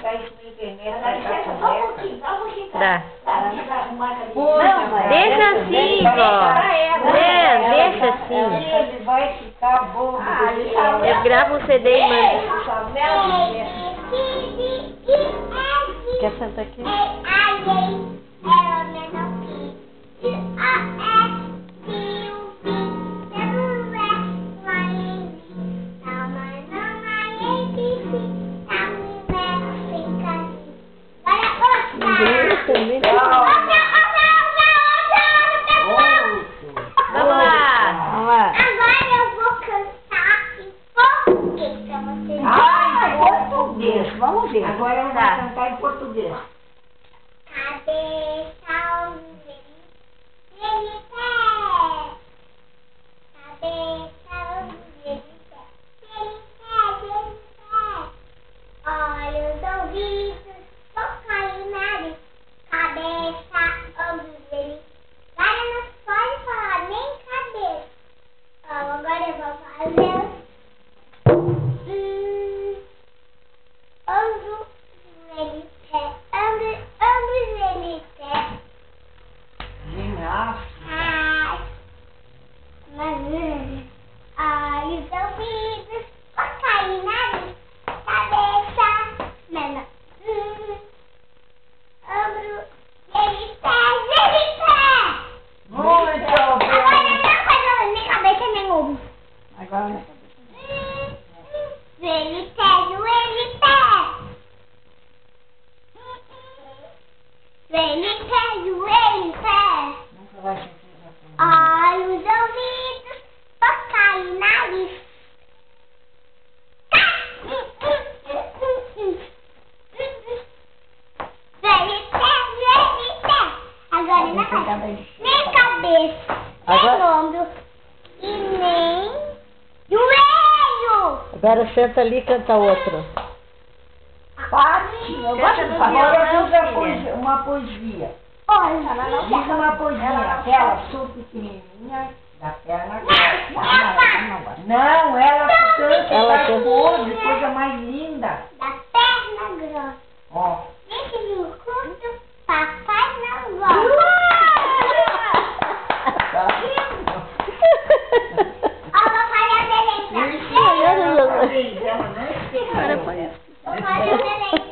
pegar isso na internet. Dá licença, só um pouquinho, só um pouquinho. Dá. Não, Deixa assim, vó. Deixa assim. Ele vai ficar bobo. Eu gravo um CD e mando. Quer sentar aqui? Vamos lá. Agora eu vou cantar em português pra vocês. Ah, em português. Vamos ver. Agora eu vou cantar em português. Cabeça, ele pé. Cabeça, ele pé. Olhos, ouvidos, boca e nariz. Cabeça, ombros, ele. Agora não pode falar nem cabeça. Agora eu vou fazer. Ombro, ele pé. Ombros, ele pé. Ginástica. Olhos, ouvidos, boca e nariz. Cabeça, mena. Ombro, ele pé. Muito Agora bem. não faz nem cabeça nem ombro. Agora, né? Ele pé, joelho, pé. Ele pé, joelho, pé. Nunca vai sentir essa. Olhos, ouvidos, boca e nariz. Ele pé, joelho, pé. Agora não faz nem cabeça, nem Agora- ombro e nem joelho. Agora senta ali e canta outra. Pare. Eu gosto de falar. Agora Não, diz a filha. poesia, uma poesia. Olha, Diz uma poesia. Aquela sua pequenininha da perna. Não, ela canta, Ela faz canta. pose, coisa mais linda. da perna grossa. Ó. Nesse vinho curto, papai não gosta. Tá. Ó, vou fazer a merenda. Isso, ela não esqueceu. Agora põe. Vou fazer a merenda.